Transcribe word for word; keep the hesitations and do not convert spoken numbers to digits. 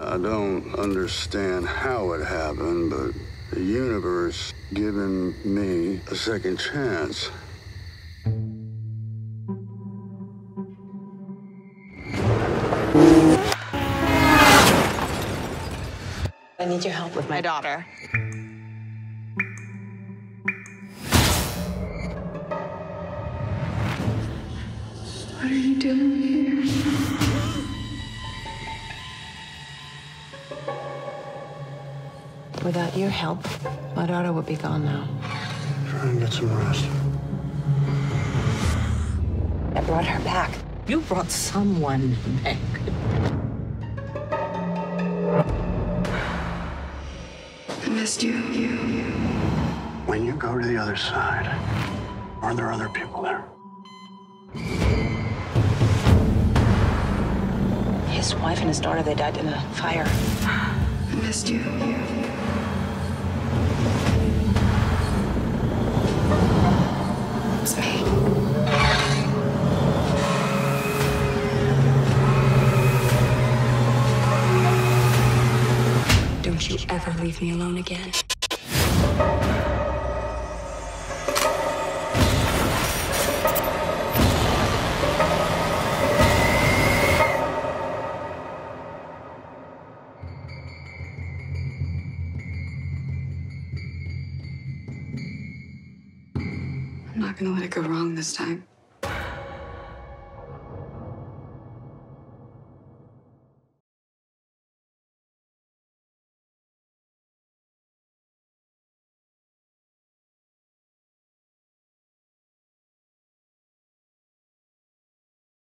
I don't understand how it happened, but the universe giving me a second chance. I need your help with my daughter. What are you doing here? Without your help, my daughter would be gone now. Try and get some rest. I brought her back. You brought someone back. I missed you. you, you. When you go to the other side, are there other people there? His wife and his daughter, they died in a fire. I missed you. you. It's me. Don't you ever leave me alone again. I'm not gonna let it go wrong this time.